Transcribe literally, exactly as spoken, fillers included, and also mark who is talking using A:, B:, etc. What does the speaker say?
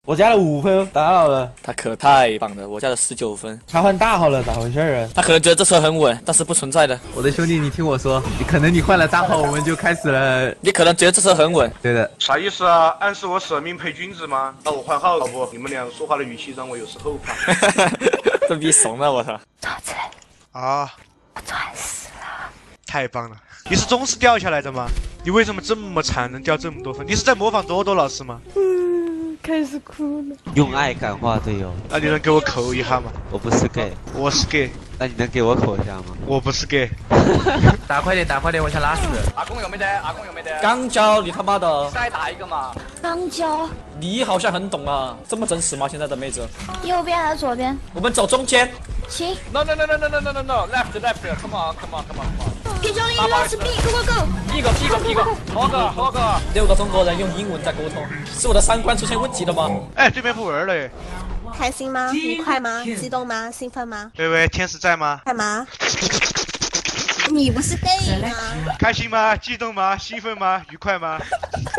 A: 我加了五分，打扰了。
B: 他可太棒了，我加了十九分。
A: 他换大号了，咋回事啊？
B: 他可能觉得这车很稳，但是不存在的。
C: 我的兄弟，你听我说，你可能你换了大号，我们就开始了。
B: 你可能觉得这车很稳，
C: 对的。
D: 啥意思啊？暗示我舍命陪君子吗？那我换号，老婆，你们俩说话的语气让我有时后怕。
B: 这逼怂了，我操！
E: 坐这里，
F: 啊，
E: 我转死了。
F: 太棒了！你是总是掉下来的吗？你为什么这么惨，能掉这么多分？你是在模仿多多老师吗？
E: 嗯，开始哭了。
G: 用爱感化队友。
F: 那你能给我口一下吗？
G: 我不是 gay，
F: 我是 gay。
G: 那你能给我口一下吗？
F: 我不是 gay。
C: 打快点，打快点，我想拉屎。
H: 阿公有没得？阿公有没得？
B: 刚交你他妈的！
H: 再打一个嘛！
E: 刚交。
B: 你好像很懂啊，这么真实吗？现在的妹子？
E: 右边还是左边？
B: 我们走中间。
E: 行。
H: No no no no no no no no no！Left left！Come on come on come on！
E: 给教练一个是 B，Go Go Go！
H: 一个一个一个，好个好个。
B: 六个中国人用英文在沟通，是我的三观出现问题了吗？
F: 哎，对面不玩了耶。
I: 开心吗？愉快吗？激动吗？兴奋吗？
F: 喂喂，天使在吗？
I: 干嘛？你不是 gay 吗？
F: 开心吗？激动吗？兴奋吗？愉快吗？